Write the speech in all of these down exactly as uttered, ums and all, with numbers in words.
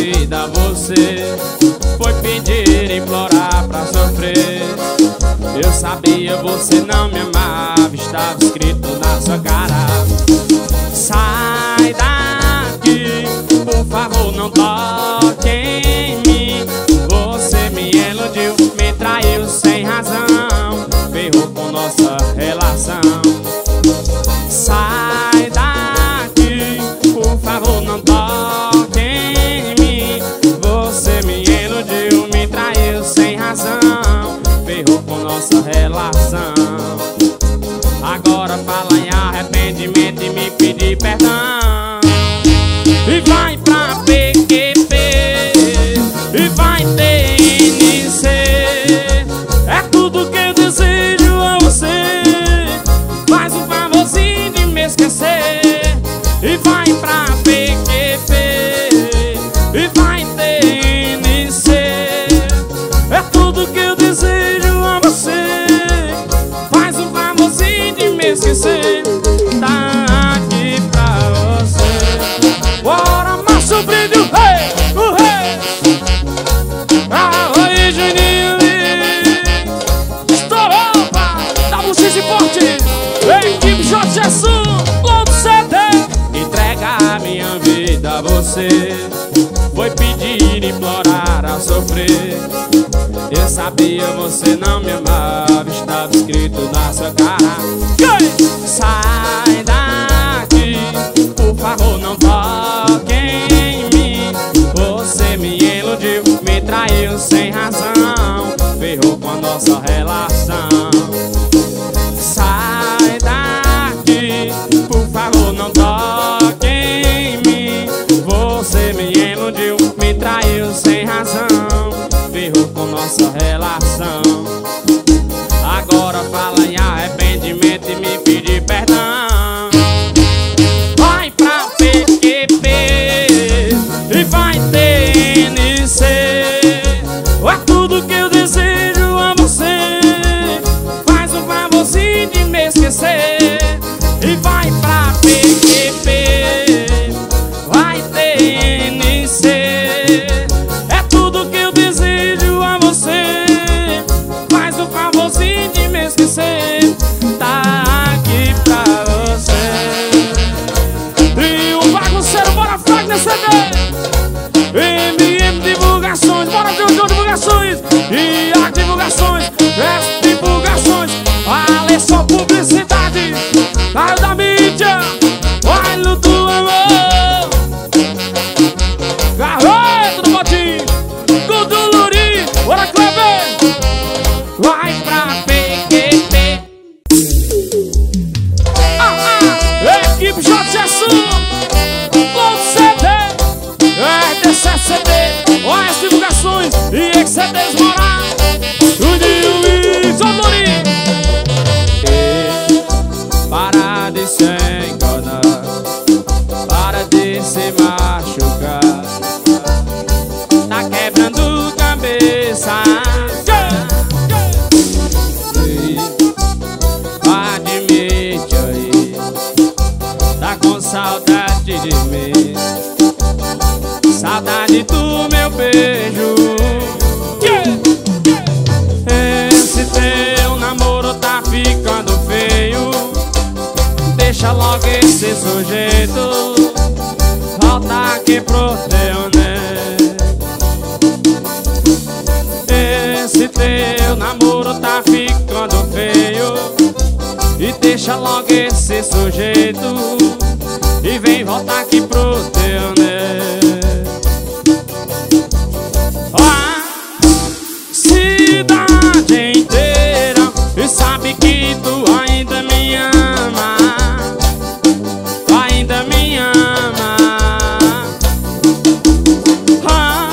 vida você foi pedir, implorar pra sofrer. Eu sabia, você não me amava, estava escrito na sua cara. Sai daqui, por favor, não toque em mim. Você me iludiu, me traiu sem razão, ferrou com nossa relação. Sai daqui, por favor, não toque em mim. Você me iludiu, me traiu sem razão, ferrou com nossa relação. Agora fala em arrependimento e me pedir perdão. E vai pra P Q P, e vai T N C. É tudo que eu desejo a você, faz um favorzinho de me esquecer. E vai pra P Q P, e vai T N C. É tudo que eu desejo a você, faz um favorzinho de me esquecer. Tá aqui pra você. Bora, Márcio Brilho, hey, o rei. Ah, oi, Juninho, estourou, pá, dá um X forte. Equipe J Jesus, Lodo C D. Entrega a minha vida a você foi pedir, implorar, a sofrer. Eu sabia, você não me amava, estava escrito na sua cara. Sai daqui, por favor, não toque em mim. Você me iludiu, me traiu sem razão, ferrou com a nossa relação. Sai daqui, por favor, não toque em mim. Você me iludiu, me traiu sem razão, ferrou com nossa relação. Agora fala em arrependimento e me pedir perdão. Vai pra P Q P, e vai T N C. É tudo que eu desejo a você, faz um favorzinho de me esquecer. E vai pra P Q P, vai T N C. É tudo que eu desejo a você, faz um favorzinho de me esquecer. Tá aqui pra você. E o bagunceiro, bora Fagner C D, M M Divulgações, bora Jojo Divulgações, e a Divulgações, S Divulgações, vale só publicidade, raio da mídia, vai no do amor. Garroto do Botim, Gudu Luri, bora Kleber. Vai pra P Q P. Ah, ah, equipe J Jesus, Lodo C D, R D sete C D, O S Divulgações e X C Ds Moral, Juninho e Zodori. Para de se enganar, para de se machucar, tá quebrando cabeça. Admite aí, tá com saudade de mim, saudade do meu beijo. Esse teu namoro tá ficando feio, deixa logo esse sujeito, volta aqui pro teu nego. Esse teu namoro tá ficando feio, e deixa logo esse sujeito, e vem voltar aqui pro teu nego. A cidade inteira sabe que tu ainda me ama, tu ainda me ama. A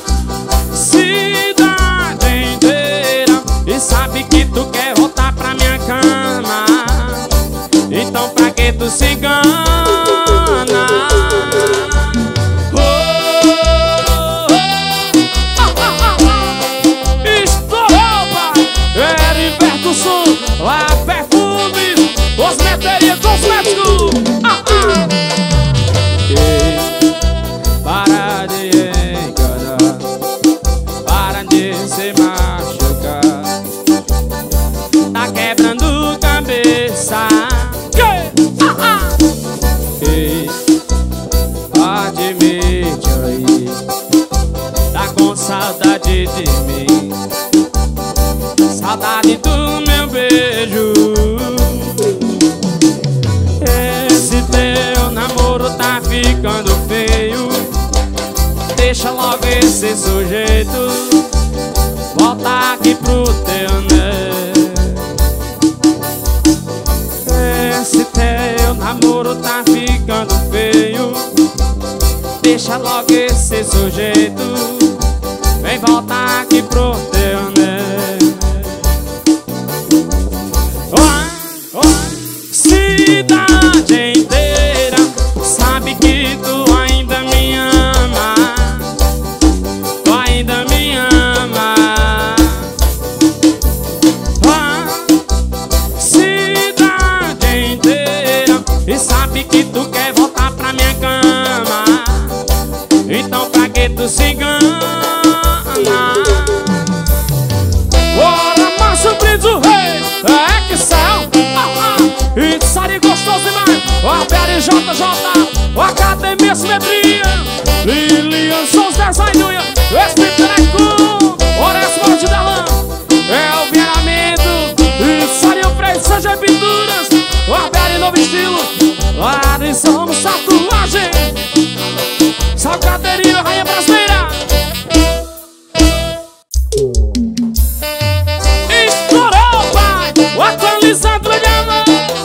cidade inteira sabe que tu quer voltar pra minha cama, então pra que tu se engana? com saudade de mim, saudade do meu beijo. Esse teu namoro tá ficando feio, deixa logo esse sujeito, volta aqui pro teu né. Esse teu namoro tá ficando feio, deixa logo esse sujeito, vem voltar aqui pro teu né. Oh, oh, cidade inteira sabe que tu ainda me ama, tu ainda me ama. Oh, cidade inteira e sabe que tu quer voltar pra minha cama, então pra que tu se engana? Bora, Márcio Brindis, o rei, é que céu. Ah, ah. E Sari gostoso demais. O Albert J J, o Academia Simetria, Lilian Sons Design Unha, o Espiteleco, Horácio Morte da Lã, é o Vieramento. E Sari o Freire, Seja Pinturas, o Albert Novo Estilo, lá de Somos Tatuagem, Salgadeirinho, Rainha Brasileira. Estourou, pai, o atualizado de amor,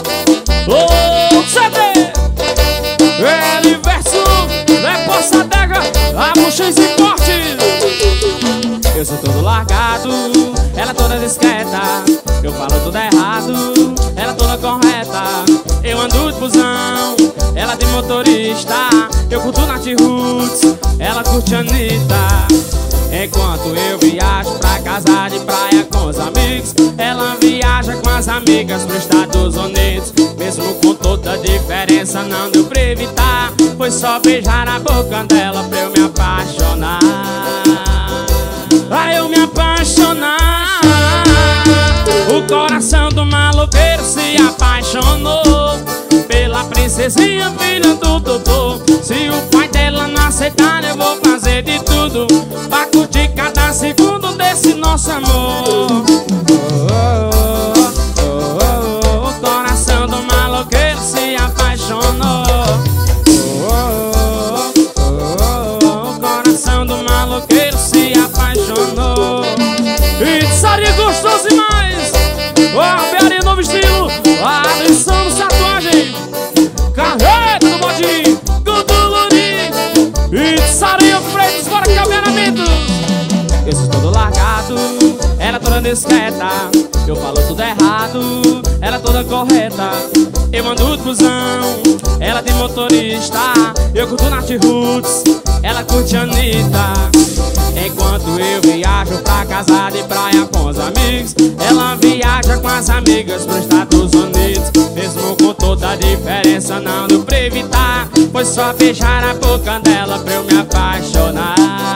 o C D, ele verso, depois Sadega, a Buchês e Corte. Eu sou todo largado, ela toda discreta, eu falo tudo errado, ela toda correta. Eu ando de busão, ela de motorista, eu curto Nath Roots, ela curte Anitta. Enquanto eu viajo pra casa de praia com os amigos, ela viaja com as amigas pros Estados Unidos. Mesmo com toda a diferença não deu pra evitar, foi só beijar a boca dela pra eu me apaixonar, pra eu me apaixonar. O coração do maloqueiro se apaixonou pela princesinha, filha do doutor. Se o pai dela não aceitar, eu vou fazer de tudo pra curtir cada segundo desse nosso amor. Oh, oh, oh, oh, oh. O coração do maloqueiro se apaixonou. Oh, oh, oh, oh. O coração do maloqueiro se apaixonou. E Sari gostoso demais. O Albert Novo Estilo, a lição de tatuagem, Carreta do Bodinho, Guduluri e Sari o Freire, fora cabeamento. Eu sou todo largado, ela toda discreta, eu falo tudo errado, ela toda correta. Eu ando de busão, ela de motorista, eu curto Nath Roots, ela curte Anitta. Enquanto eu viajo pra casa de praia com os amigos, ela viaja com as amigas pros Estados Unidos. Mesmo com toda a diferença não deu pra evitar, foi só beijar a boca dela pra eu me apaixonar,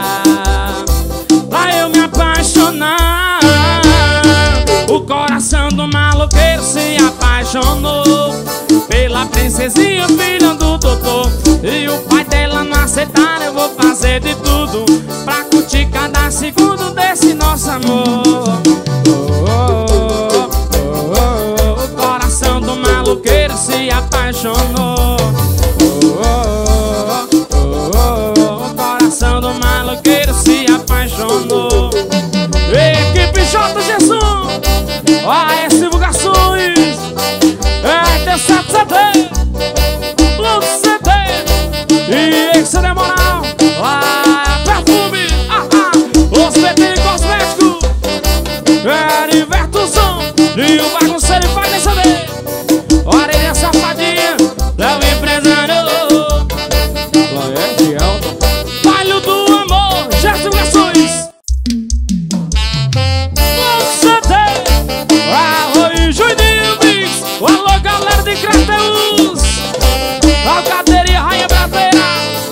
pra eu me apaixonar. O coração do maloqueiro se apaixonou pela princesinha, filha do doutor. E o pai dela não aceitar, eu vou fazer de tudo pra curtir cada segundo desse nosso amor. Oh, oh, oh, oh, oh. O coração do maloqueiro se apaixonou. Oh, oh, oh, oh, oh. O coração do maloqueiro se apaixonou. Equipe J Gerson, A S Divulgações, R T sete C D, Luto C D e X D Moral, lá Perfume, ah, ah, os P T Cosmético, Heriberto Som e o bagunceiro faz dessa vez. Orelha safadinha, Léo empresário, Loeste Elton, Baile do Amor, Gerson Divulgações, Luto C D, Arroio Juninho Mix, alô galera de Crateus, Alcateria Rainha Brasileira,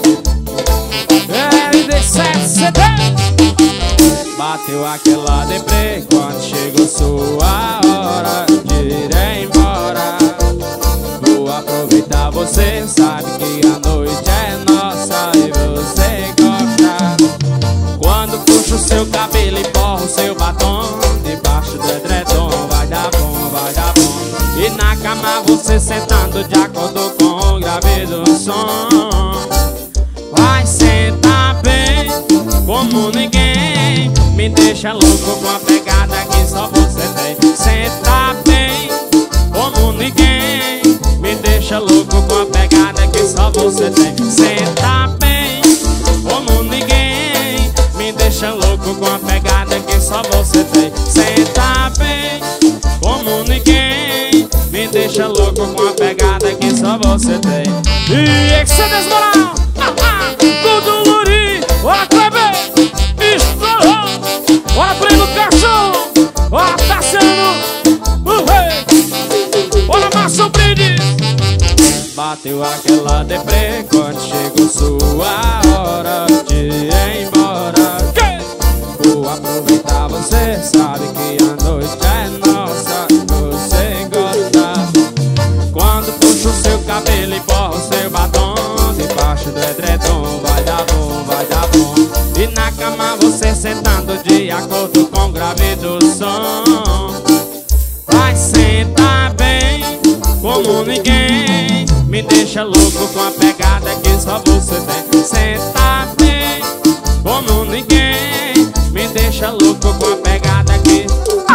R D sete C D. Bateu aquela deprê quando chegou sua hora de ir embora. Vou aproveitar, você sabe que a noite é nossa e você gosta. Quando puxa o seu cabelo e borra o seu batom. Debaixo do edredom vai dar bom, vai dar bom. E na cama você sentando de acordo com o grave do som. Vai sentar bem como ninguém. Me deixa louco com a pegada que só você tem. Senta bem como ninguém. Me deixa louco com a pegada que só você tem. Senta bem como ninguém. Me deixa louco com a pegada que só você tem. Senta bem como ninguém. Me deixa louco com a pegada que só você tem. E é que você desmoral. Tudo Luri, bora Kleber, estourou. Bora Breno Cachorro, bora Tassiano, uh, hey. Bora Márcio Brinde. Bateu aquela deprê quando chegou sua hora de ir embora. Que? Vou aproveitar, você sabe que a noite é nossa, você gosta. Quando puxa o seu cabelo e borra o seu batom. Debaixo do edredom vai dar bom, vai dar bom. E na cama você sentando de acordo com o grave do som. Vai sentar bem como ninguém. Me deixa louco com a pegada que só você tem. Senta bem como ninguém. Me deixa louco com a pegada que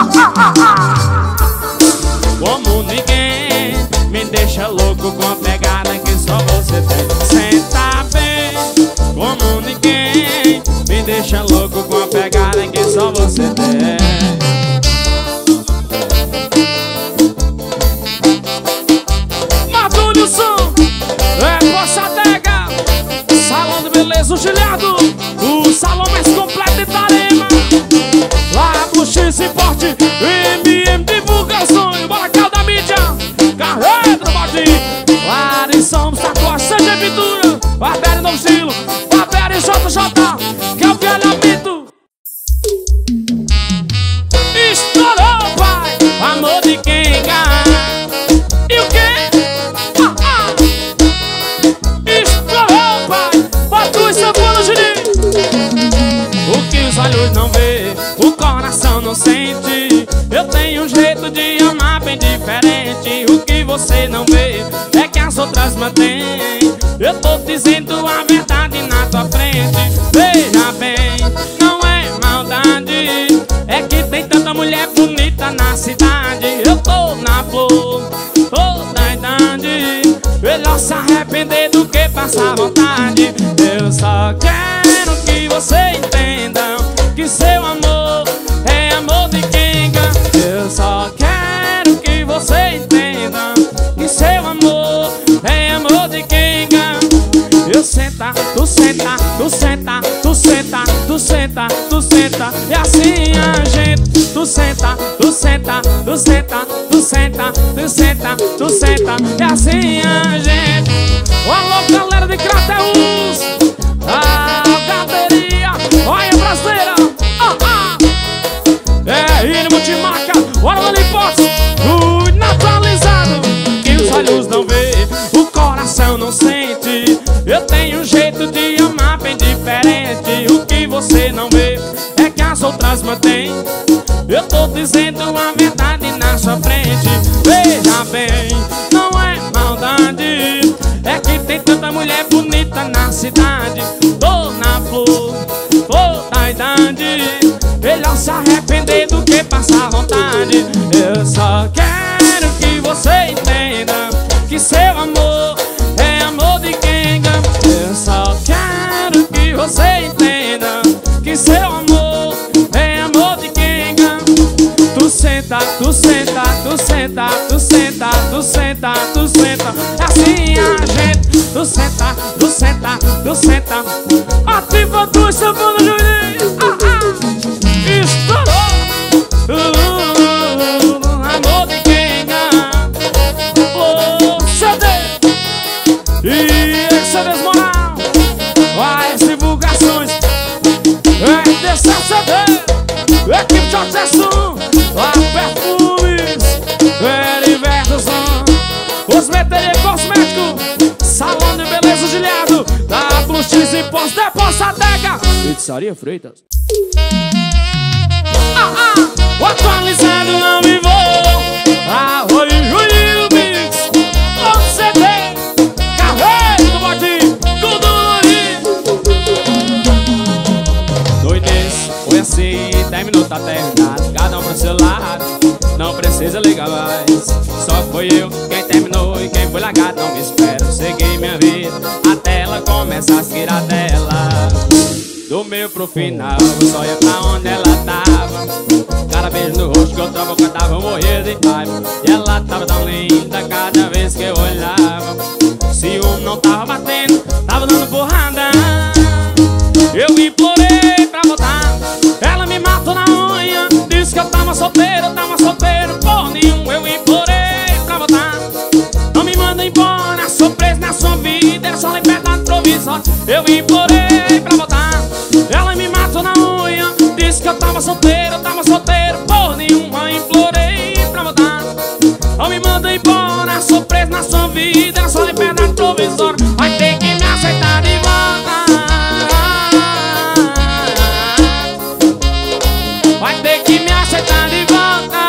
como ninguém. Me deixa louco com a pegada que só você tem. Senta bem como ninguém. Me deixa louco com a pegada que só você tem. Madulho Som, é Poça Adega, Salão de Beleza, o Giliardo, o salão mais completo de Itarema. Lá pro X Import, M M Divulgações, bora cá da mídia, Carreira do Bode, Larissão, Sacosta, C G Pintura, Barbeiro Novo Estilo, Barbeiro J J, que é o velho mito. Estourou, pai, amor de quem ganha. E o quê? Ah, ah. Estourou, pai, bota o sanfona, Juninho. O que os olhos não vê, o coração não sente. Eu tenho um jeito de amar bem diferente. O que você não vê é que as outras mantêm. Eu tô dizendo a verdade na tua frente. Veja bem, não é maldade, é que tem tanta mulher bonita na cidade. Eu tô na flor, tô da idade. Melhor se arrepender do que passar vontade. Eu só quero que você entenda que seu amor é amor de quem ganha. Eu só quero que você entenda que seu amor é amor de quem ganha. Eu senta, tu senta, tu senta, tu senta, tu senta, tu senta. E assim a gente. Tu senta, tu senta, tu senta, tu senta, tu senta, tu senta. E assim a gente. Alô, galera de Crateus, a Alcateria, olha brasileira. Ah, ah. É, ele multimarca, bora lá no pote, fui naturalizado. Que os olhos não vê, o coração não sente. Eu tenho um jeito de amar bem diferente. O que você não vê é que as outras mantêm. Eu tô dizendo a verdade na sua frente. Veja bem, não é maldade, é que tem tanta mulher bonita na cidade. Tô na flor, tô da idade. Melhor se arrepender do que passar vontade. Eu só quero que você entenda que seu amor é amor de quem ganha. Eu só quero que você entenda que seu amor é amor de quem ganha. Tu senta, tu senta, tu senta, tu senta, tu senta, tu senta. Assim a gente. Tu senta, tu senta, tu senta. Ativa do sanfona, Juninho. Ah, ah. Estourou. Uh, amor de quem ganha. Oh, C D. E esse desmoral. Vai as divulgações. É desse C D. Equipe de acesso. Lá perfumes. Heriberto Som. Os Meteria Cosmético. Salão de Beleza Giliardo. Da Plus X e Pós de Poça Adega. Pizzaria Freitas. Ah, ah, o atualizado não me vou. Arroio e Juninho Mix, novo C D, carreiro do botinho, tudo no doidez, foi assim, terminou, tá terminado. Cada um pro seu lado, não precisa ligar mais. Só foi eu quem terminou e quem foi largado. Não me espero, segui minha vida até ela começar a tirar dela. Do meio pro final, eu só ia pra onde ela tava. Cada beijo no rosto que outra boca tava, eu morria de raiva. E ela tava tão linda cada vez que eu olhava. Se um não tava batendo, tava dando porrada. Eu implorei pra voltar, ela me matou na unha. Disse que eu tava solteiro, eu tava solteiro por nenhum. Eu implorei pra voltar, não me manda embora, sou preso na sua vida, era só liberdade provisória. Eu implorei pra voltar, ela me matou na unha. Disse que eu tava solteiro, eu tava solteiro por nenhuma. Implorei pra voltar, não me manda embora, sou preso na sua vida, era só liberdade provisória. Vai ter que me aceitar de volta, vai ter que me aceitar de volta.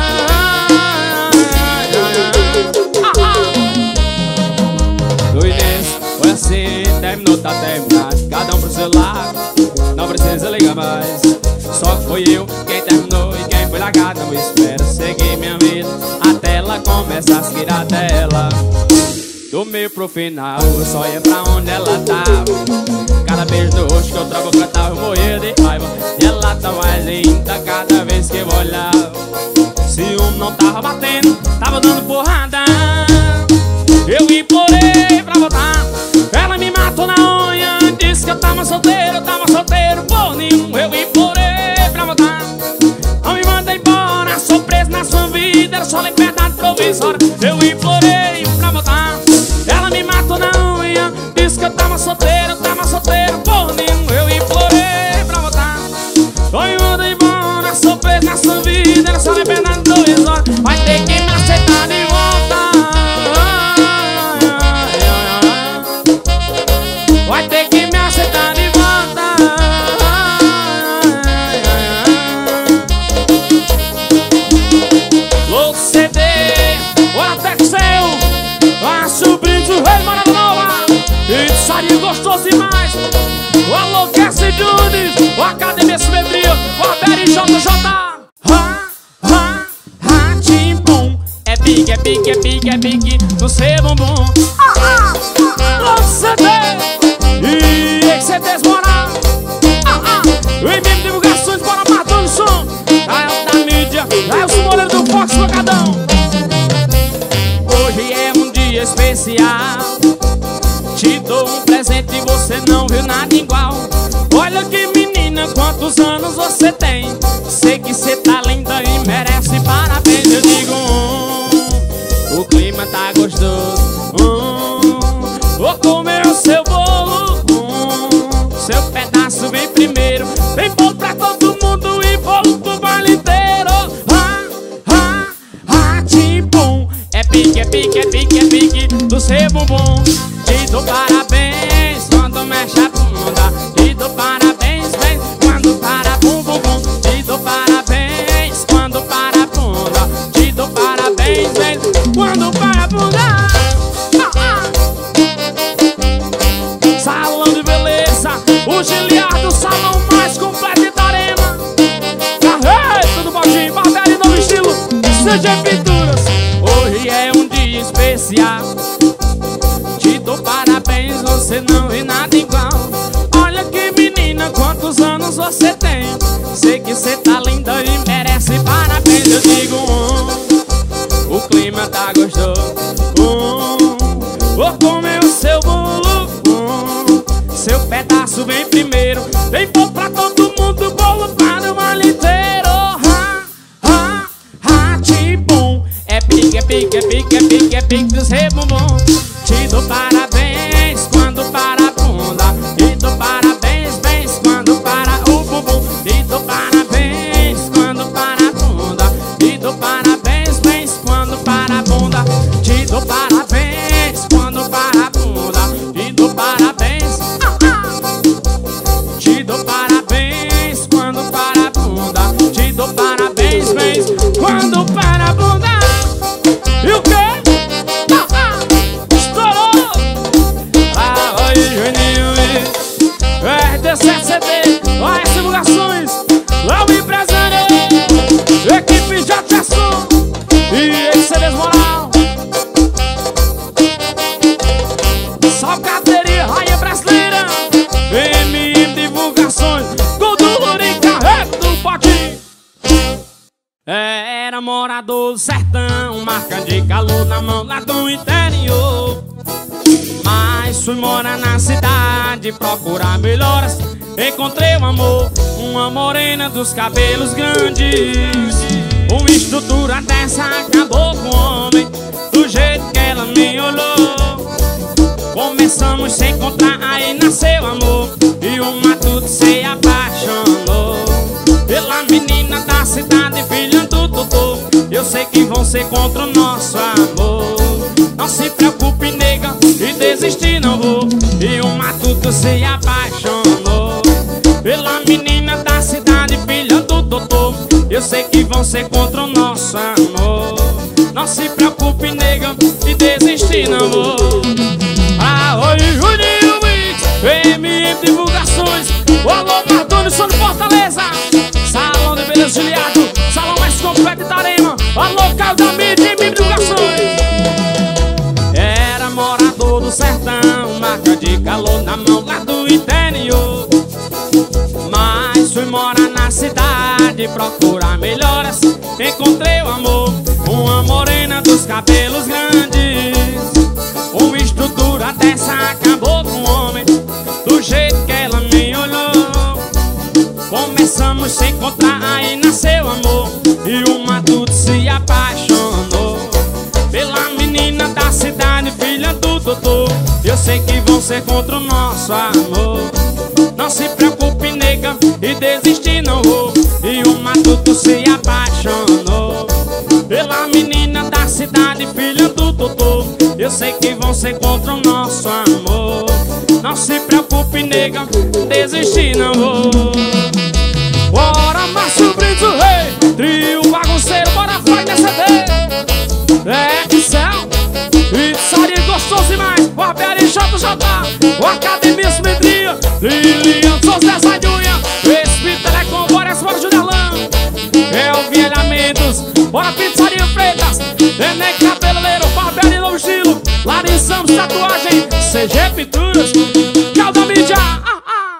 Doidez, foi assim, terminou, tá terminado. Cada um pro seu lado, não precisa ligar mais. Só foi eu quem terminou e quem foi largado. Não espero seguir minha vida até ela começar a tirar dela. Do meio pro final, eu só ia pra onde ela tava. Cada beijo no rosto que outra boca tava, eu morria de raiva. E ela tá mais linda cada vez que eu olhava. Se um não tava batendo, tava dando porrada. Eu implorei pra voltar, ela me matou na unha. Disse que eu tava solteiro, eu tava solteiro por nenhum. Eu implorei pra voltar, não me manda embora, sou preso na sua vida, era só liberdade provisória. Eu implorei pra voltar, ela me matou na unha. Disse que eu tava solteiro, eu tava solteiro por nenhum. Eu implorei pra voltar, não me manda embora, sou preso na sua vida, era só liberdade provisória. Vai ter que me aceitar de volta, vai ter que me aceitar de volta. Louco C D, o Atexel, a sobrinho do Rei Morada Nova, pizzaria gostoso demais. O Aloquece Junes, o Academia Simetria, o Aberi J J. Ha, ha, ha, tim, bum. É big, é big, é big, é big no seu bumbum. Louco C D e X C Ds moral. Ah, ah. O M M Divulgações, bora matar o som. Rael da mídia, Rael Moreira do Fox Locadão. Hoje é um dia especial, te dou um presente e você não viu nada igual. Olha que menina, quantos anos você tem? Sei que cê tá linda e merece parabéns. Eu digo hum, o clima tá gostoso, hum, vou comer o seu bolo, hum, seu pedaço vem primeiro. Tem bolo pra todo mundo e bolo pro baile inteiro. Ha, ha, ha, tim-pum. É pique, é pique, é pique, é pique do seu bumbum. Te dou parabéns quando mexe a bunda. Te dou parabéns, bem, quando para bum bum bum. Te dou parabéns quando para a bunda. Te dou parabéns, bem, quando para a bunda. Ah, ah. Salão de beleza, o Giliardo, salão mais completo da arena. Carreto do Baldinho, Barbearia novo estilo, C G Pinturas. Hoje é um dia especial, te dou parabéns, você não vê nada igual. Olha que menina, quantos anos você tem? Sei que você tá linda e merece parabéns. Eu digo um, o clima tá gostoso, um, vou comer o seu bolo, um, seu pedaço vem primeiro. Vem bom pra todo mundo, bolo para o baile inteiro. Ha, ha, ha, tim-bum. É pique, é pique, é pique, é pique, é pique do seu bumbum. Te dou parabéns quando para a bunda. Te dou parabéns, bens quando para o bumbum. Te dou parabéns quando para a bunda. Te dou parabéns, bens quando para a bunda. Te dou parabéns quando para a bunda. Te dou parabéns, ah, ah. Te dou parabéns quando morador do sertão, marca de calor na mão lá do interior. Mas fui morar na cidade, procurar melhoras. Encontrei o amor, uma morena dos cabelos grandes. Uma estrutura dessa acabou com o homem, do jeito que ela me olhou. Começamos a se encontrar, aí nasceu amor, e o matuto se apaixonou pela menina da cidade, filha do doutor. Eu sei que vão ser contra o nosso amor. Não se preocupe, nega, e desistir não vou. E o matuto se apaixonou pela menina da cidade, filha do doutor. Eu sei que vão ser contra o nosso amor. Não se preocupe, nega, e desistir não vou. Ah, oi, Juninho Mix, M M Divulgações. O alô, Mardônio, sou de Fortaleza. Salão de Beleza Juliado, salão mais completo de Tarema. Alô, Caio da Mídia, M M Divulgações. Era morador do sertão, marca de calor na mão lá do interior. Mas fui morar na cidade, procurar melhoras. Encontrei o amor, uma morena dos cabelos grandes. Uma estrutura dessa acabou com o homem, do jeito que ela me olhou. Começamos a se encontrar, aí nasceu amor, e o matuto se apaixonou pela menina da cidade, filha do doutor. Eu sei que vão ser contra o nosso amor. Não se preocupe, nega, e desistir não vou. E o matuto se apaixonou pela menina da cidade, filha do doutor. Eu sei que vão ser contra o nosso amor. Não se preocupe, nega, desistir não vou. Bora, Márcio Brito, o rei, trio bagunceiro, bora, vai nessa vez. É que céu, pizzaria gostoso demais. Barbearia J J, o Academia Simetria, Lilian Souza dessa de unha, Espírito Telecom, bora essa, bora Judelão. É o Vielhamentos, bora Pizzaria Freitas, Neném Cabeleireiro, Barbearia Novo Estilo, Larissa Tatuagem, C G Pinturas, Caio da Mídia. Ah, ah.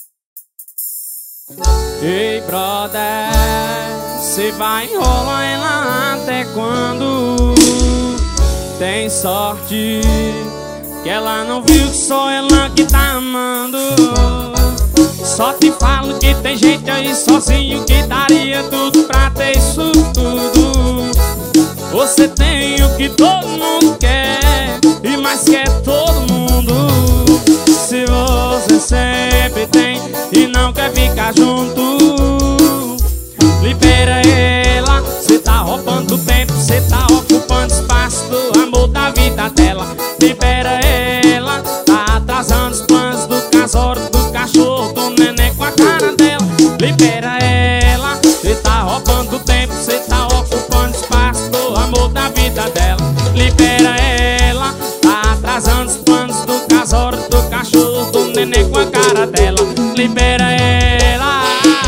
Ei, brother, cê vai enrolar ela até quando? Tem sorte que ela não viu que sou ela que tá amando. Só te falo que tem gente aí sozinho que daria tudo pra ter isso tudo. Você tem o que todo mundo quer, e mais quer todo mundo. Se você sempre tem e não quer ficar junto, libera ela. Cê tá roubando tempo, cê tá ocupando espaço do amor da vida dela. Libera ela, tá atrasando os planos do casório, do cachorro, do neném com a cara dela. Libera ela, cê tá roubando tempo, cê tá ocupando espaço do amor da vida dela. Libera ela, tá atrasando os planos do casório, do cachorro, do neném com a cara dela. Libera ela.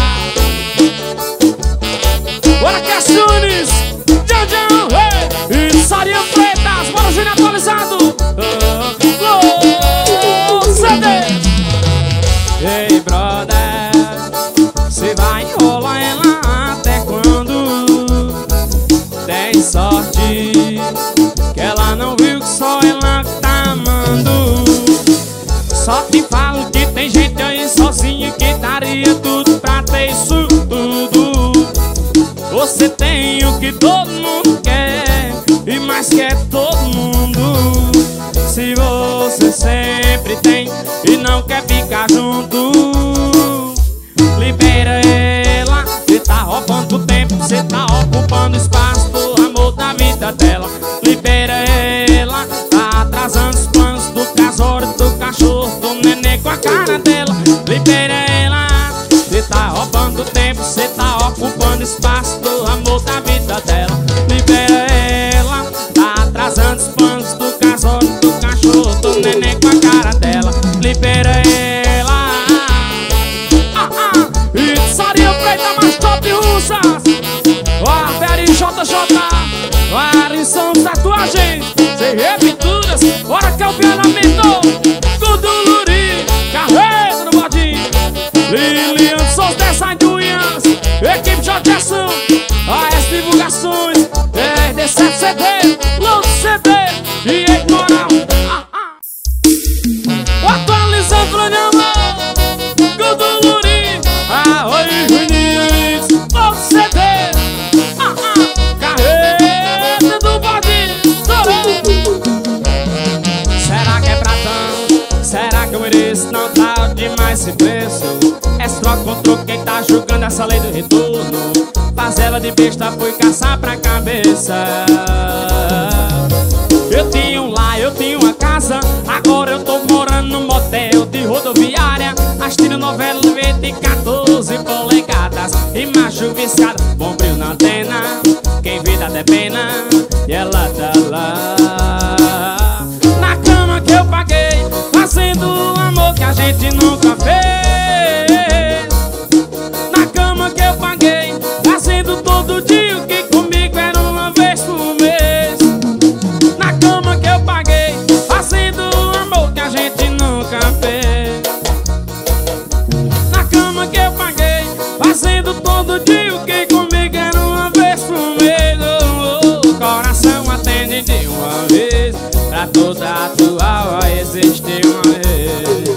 Bora, Cassiunes, Janjan, hey, e Sarinha Freitas, bora, Júnior atualizado. Oh, oh, C D. Ei, brother, cê vai enrolar ela até quando? Tem sorte que ela não viu que só ela que tá amando. Só te falo que tem gente aí sozinha que daria tudo pra ter isso tudo. Você tem o que todo mundo quer, e mais quer todo mundo. Se você sempre tem e não quer ficar junto, libera ela. Cê tá roubando tempo, cê tá ocupando espaço do amor da vida dela. Libera ela, tá atrasando os planos do casório, do cachorro, do neném com a cara dela. Libera ela, cê tá roubando tempo, cê tá ocupando espaço do amor da vida dela. Libera ela, tá atrasando os planos do casório, do cachorro, do neném com a cara dela. Libera ela. Ah, ah, Pizzaria Feita mais top russas, Barbearia J J, Larissa Tatuagem, C G Pinturas, bora que é o Vielhamento, Guduluri, Carreira no Bodinho, Lilian Souza dessa de unhas, equipe J S, A S Divulgações. C D, lança o C D e é moral. Ah, ah. Atualizando o programa Godoluri, arroz Vinícius, lança o C D. Ah, ah. Carreta do bode, será que é pra tanto? Será que eu mereço? Não tá demais esse preço. É troca com troco, quem tá julgando essa lei do retorno. Faz ela de besta, foi caçar pra cabeça. Eu tinha um lar, eu tinha uma casa, agora eu tô morando num motel de rodoviária, assistindo novela de quatorze polegadas. E macho viciado, bom brilho na antena, quem vê dá até pena, e ela tá lá na cama que eu paguei, fazendo amor que a gente nunca fez. Na cama que eu paguei, fazendo todo dia o que comigo era uma vez por mês. Na cama que eu paguei, fazendo amor que a gente nunca fez. Na cama que eu paguei, fazendo todo dia o que comigo era uma vez por mês. Oh, oh, o coração atende de uma vez, pra toda atual vai existir uma vez.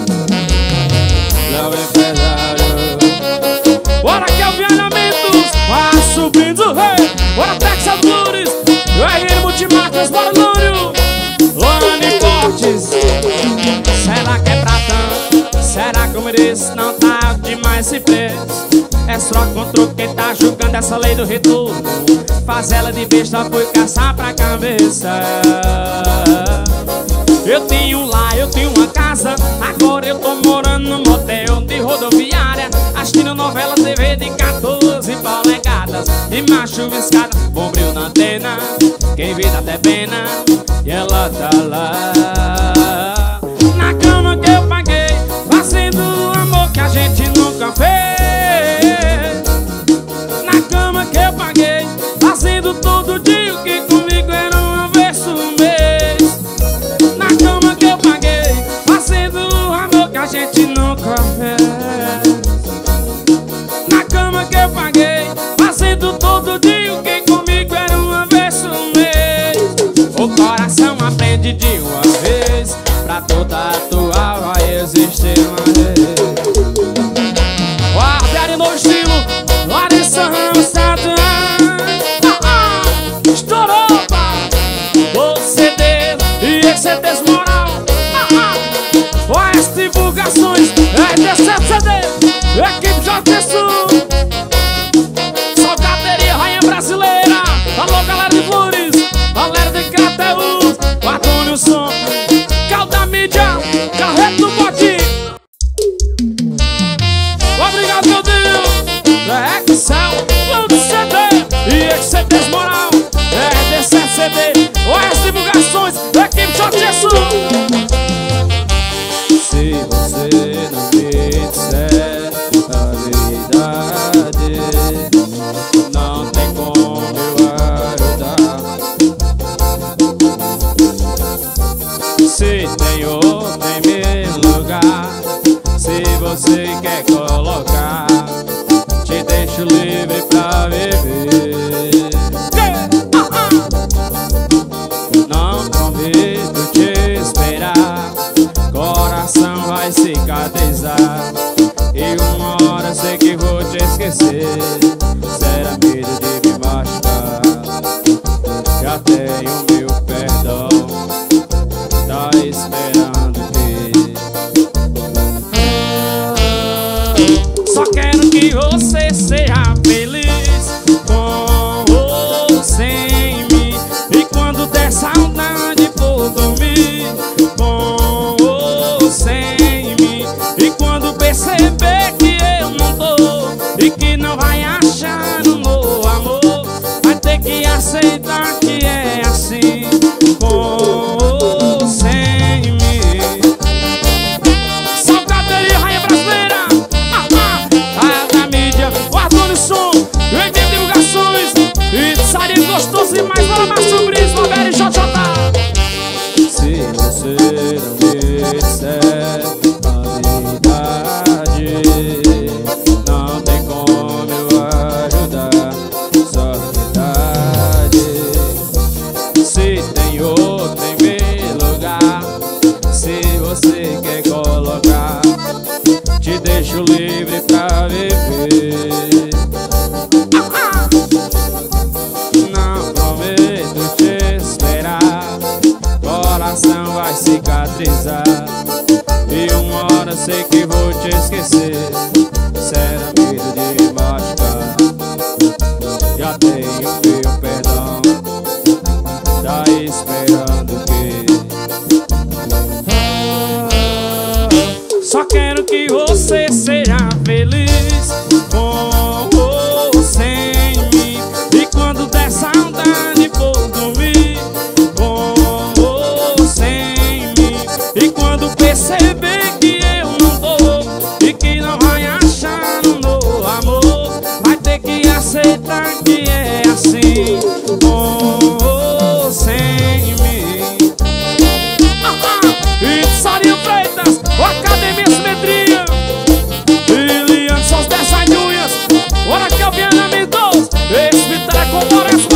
Não é pesado. Bora que é o Vianamentos, vai subindo o rei. Bora Texas Flores, o R N Multimarcas, bora Lúrio, Lani Fortes. Será que é pra tanto? Será que eu mereço? Não tá demais esse preço. É só contra quem tá julgando essa lei do retorno. Faz ela de besta, foi caçar pra cabeça. Eu tinha um lar, eu tinha uma casa, agora eu tô morando num motel de rodoviária, assistindo novela T V de quatorze polegadas. E macho viscada, bom brilho na antena, quem vê dá até pena, e ela tá lá na cama que eu paguei, fazendo amor que a gente nunca fez. Na cama que eu paguei, fazendo todo dia o que comigo era uma vez por mês. Na cama que eu paguei, fazendo amor que a gente nunca fez. Na cama que eu paguei, fazendo todo dia o que comigo era uma vez por mês. O coração aprende de uma vez, pra toda atual vai existir uma vez. Guarda no estilo, Larissa Ramos, ah, ah, estourou, pá. O C D e esse desmoral, ah, ah. As divulgações, é desse C D, equipe J T Sul, Salgaderia Rainha Brasileira. Alô galera de Flores, galera de Crateus, Antônio Som, Calda Mídia, Carreto do Bote. Obrigado meu Deus, é Excel, Lança C D e esse desmoral, é desse C D, as divulgações, equipe J T Sul. Se você não me disser a verdade, não tem como eu ajudar. Se tem outro em meu lugar, se você quer colocar, te deixo livre pra viver. Não convido te esperar, coração vai cicatrizar, e uma hora sei que vou te esquecer. Será medo de me machucar, já tenho meu perdão, tá esperando ter. Só quero que você seja feliz, com ou sem mim. E quando der saudade por dormir, com ou sem mim. E quando perceber que eu não tô e que não vai achar um novo amor, vai ter que aceitar que é assim, com ou sem mim. Salgaderia Rainha Brasileira, ah, ah, a da mídia, o Antônio Som, pra viver. Não prometo te esperar, coração vai cicatrizar, e uma hora sei que vou te esquecer. Será medo de machucar, já tenho meu perdão, tá esperando o quê? Só quero que você seja feliz com ou sem mim. E quando der saudade for dormir com ou sem mim. E quando perceber que eu não dou e que não vai achar um novo amor, vai ter que aceitar que é assim, com ou sem mim. E Sarinho Freitas, o Academia Simetria, Liliane Sons dessas unhas, ora que eu venho na minha doce, esse Vitória com o Moraes